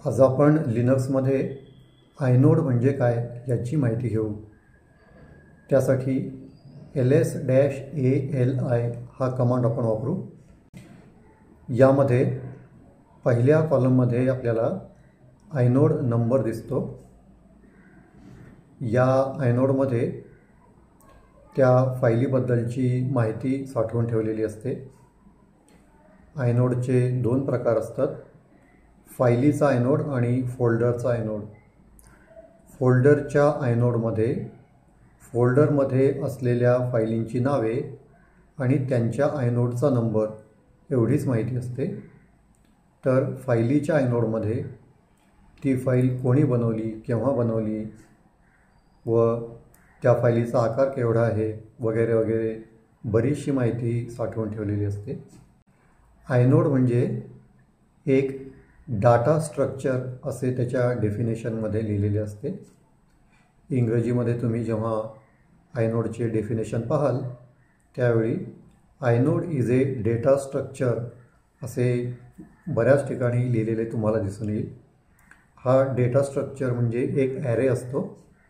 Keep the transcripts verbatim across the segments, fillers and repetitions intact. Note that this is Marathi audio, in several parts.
आज आपण लिनक्समध्ये आयनोड म्हणजे काय याची माहिती घेऊ। त्यासाठी L S dash A L I हा कमांड आपण वापरू। यामध्ये पहिल्या कॉलममध्ये आपल्याला आयनोड नंबर दिसतो। या आयनोडमध्ये त्या फाईलीबद्दलची माहिती साठवून ठेवलेली असते। आयनोडचे दोन प्रकार असतात, फाईलीचा आयनोड आणि फोल्डरचा आयनोड। फोल्डरच्या आयनोडमध्ये फोल्डरमध्ये असलेल्या फाईलींची नावे आणि त्यांच्या आयनोडचा नंबर एवढीच माहिती असते। तर फाईलीच्या आयनोडमध्ये ती फाईल कोणी बनवली, केव्हा बनवली व त्या फाईलीचा आकार केवढा आहे वगैरे वगैरे बरीचशी माहिती साठवून ठेवलेली असते। आयनोड म्हणजे एक डाटा स्ट्रक्चर असे त्याच्या डेफिनेशनमध्ये लिहिलेले असते। इंग्रजीमध्ये तुम्ही जेव्हा आयनोडचे डेफिनेशन पाहाल त्यावेळी inode is a data structure असे बऱ्याच ठिकाणी लिहिलेले तुम्हाला दिसून येईल। हा डेटा स्ट्रक्चर म्हणजे एक ॲरे असतो।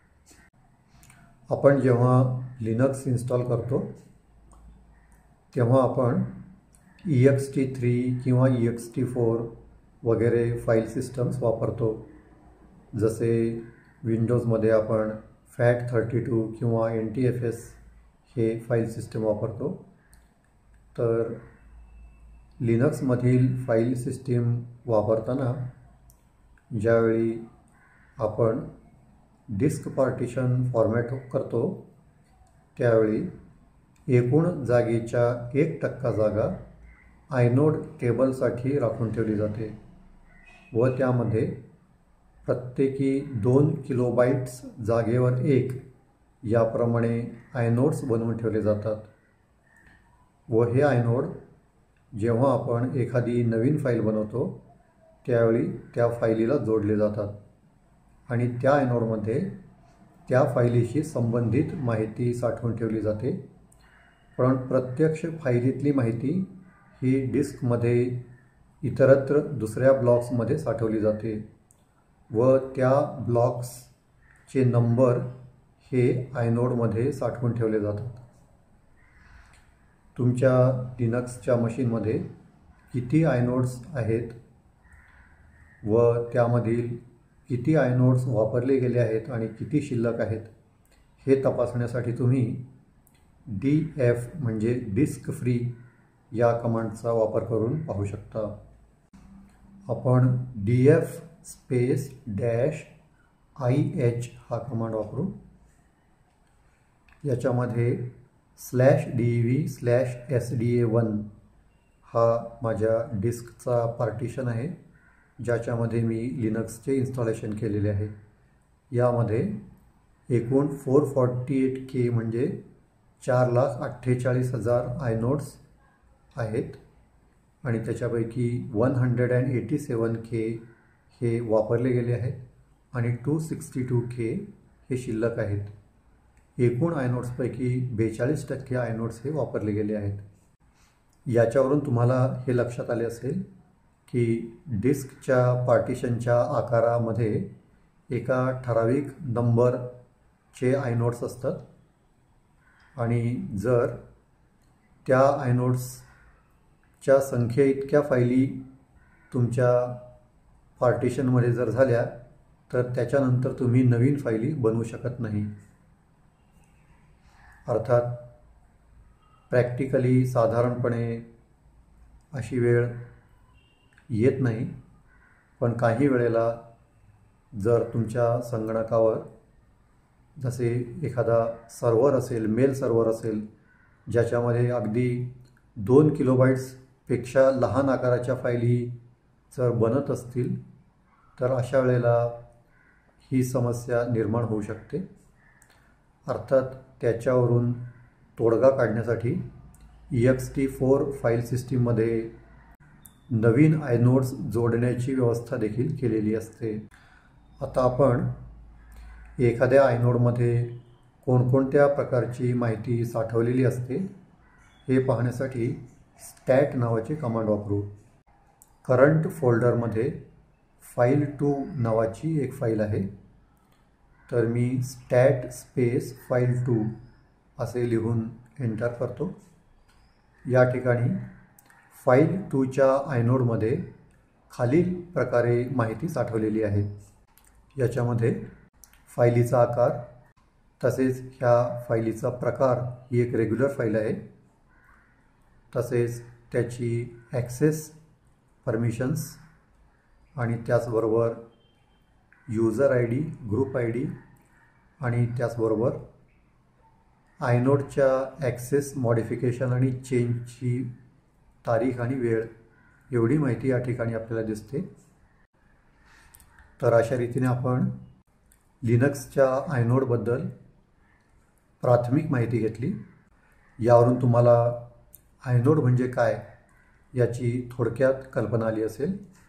आपण जेव्हा लिनक्स इन्स्टॉल करतो तेव्हा आपण ई एक्स टी थ्री किंवा ई एक्स टी फोर वगैरे फाईल सिस्टम्स वापरतो। जसे विंडोजमध्ये आपण फॅट थर्टी टू किंवा एन टी एफ एस हे फाईल सिस्टम वापरतो। तर लिनक्समधील फाईल सिस्टीम वापरताना ज्यावेळी आपण डिस्क पार्टिशन फॉर्मॅट करतो त्यावेळी एकूण जागेच्या एक टक्का जागा आयनोड टेबलसाठी राखून ठेवली जाते व त्यामध्ये प्रत्येकी दोन किलोबाइट्स जागेवर एक याप्रमाणे आयनोड्स बनवून ठेवले जातात व हे आयनोड जेव्हा आपण एखादी नवीन फाईल बनवतो त्यावेळी त्या फाईलीला जोडले जातात आणि त्या आयनोडमध्ये त्या फाईलीशी संबंधित माहिती साठवून ठेवली जाते। पण प्रत्यक्ष फाईलीतली माहिती ही डिस्कमध्ये इतरत्र दुसऱ्या ब्लॉक्समध्ये साठवली जाते व त्या ब्लॉक्सचे नंबर हे आयनोडमध्ये साठवून ठेवले जातात। तुमच्या लिनक्सच्या मशीनमध्ये किती आयनोड्स आहेत व त्यामधील किती आयनोड्स वापरले गेले आहेत आणि किती शिल्लक आहेत हे तपासण्यासाठी तुम्ही डी एफ म्हणजे डिस्क फ्री या कमांडचा वापर करून पाहू शकता। आपण D F space dash I H हा कमांड वापरू। याच्यामध्ये slash D V slash S D A one हा माझ्या डिस्कचा पार्टिशन आहे ज्याच्यामध्ये मी लिनक्सचे इन्स्टॉलेशन केलेले आहे। यामध्ये एकूण फोर फॉर्टी एट के म्हणजे चार लाख अठ्ठेचाळीस हजार आयनोड्स आहेत आणि त्याच्यापैकी one hundred and eighty seven K हे वापरले गेले आहेत आणि टू सिक्स्टी टू के हे शिल्लक आहेत। एकूण आयनोड्सपैकी बेचाळीस टक्के आयनोड्स हे वापरले गेले आहेत। याच्यावरून तुम्हाला हे लक्षात आले असेल की डिस्कच्या पार्टिशनच्या आकारामध्ये एका ठराविक नंबरचे आयनोड्स असतात आणि जर त्या आयनोड्सच्या संख्ये इतक्या फाईली तुमच्या पार्टिशनमध्ये जर झाल्या तर त्याच्यानंतर तुम्ही नवीन फाईली बनवू शकत नाही। अर्थात प्रॅक्टिकली साधारणपणे अशी वेळ येत नाही, पण काही वेळेला जर तुमच्या संगणकावर जसे एखादा सर्व्हर असेल, मेल सर्व्हर असेल ज्याच्यामध्ये अगदी दोन किलोबाइट्सपेक्षा लहान आकाराच्या फाईली जर बनत असतील तर अशा वेळेला ही समस्या निर्माण होऊ शकते। अर्थात त्याच्यावरून तोडगा काढण्यासाठी E X T four file सिस्टीममध्ये नवीन आयनोड्स जोडण्याची व्यवस्था देखील केलेली असते। आता आपण एखाद्या आयनोडमध्ये कोणकोणत्या प्रकारची माहिती साठवलेली असते हे पाहण्यासाठी स्टॅट नावाचे कमांड वापरू। करंट फोल्डरमध्ये फाईल टू नावाची एक फाईल आहे. तर मी स्टॅट स्पेस फाईल टू असे लिहून एंटर करतो. या ठिकाणी फाईल टूच्या आयनोडमध्ये खालील प्रकारे माहिती साठवलेली आहे. याच्यामध्ये फाईलीचा आकार, तसेच ह्या फाईलीचा प्रकार ही एक रेग्युलर फाईल आहे, तसेच त्याची ॲक्सेस परमिशन्स आणि त्याचबरोबर user I D, group I D आणि त्याचबरोबर आयनोडच्या ॲक्सेस मॉडिफिकेशन आणि चेंजची तारीख आणि वेळ एवढी माहिती या ठिकाणी आपल्याला दिसते. तर अशा रीतीने आपण लिनक्सच्या आयनोडबद्दल प्राथमिक माहिती घेतली. यावरून तुम्हाला आयनोड म्हणजे काय याची थोडक्यात कल्पना आली असेल.